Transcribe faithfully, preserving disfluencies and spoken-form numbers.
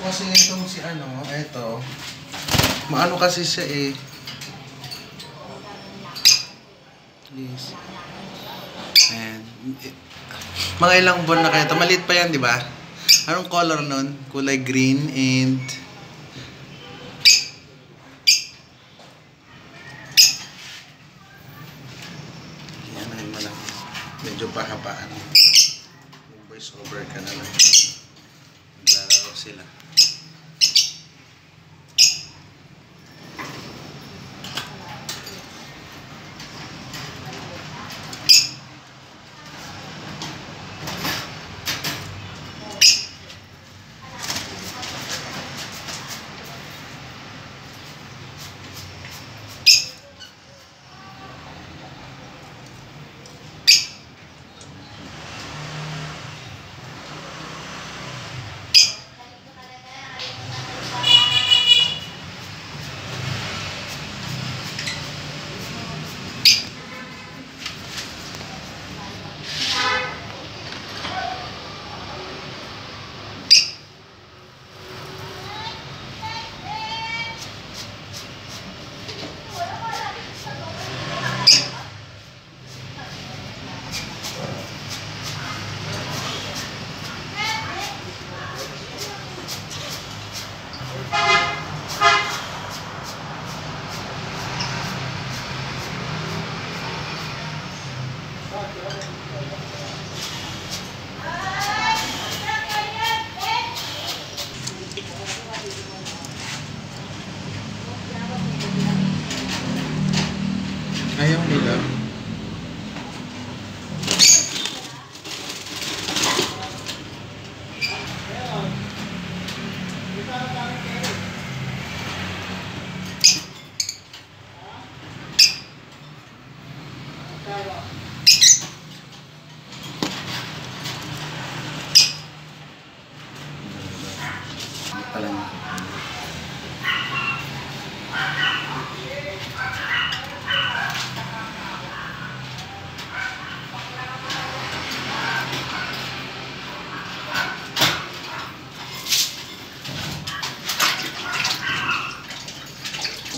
kasi itong si ano, eto. Maano kasi siya eh. Please. And mga ilang buwan na kaya ito. Maliit pa yan, di ba? Anong color nun? Kulay green and yan ay malang medyo pahabaan. Voice over ka na lang. Naglalaro sila. Ayaw nila. Tama.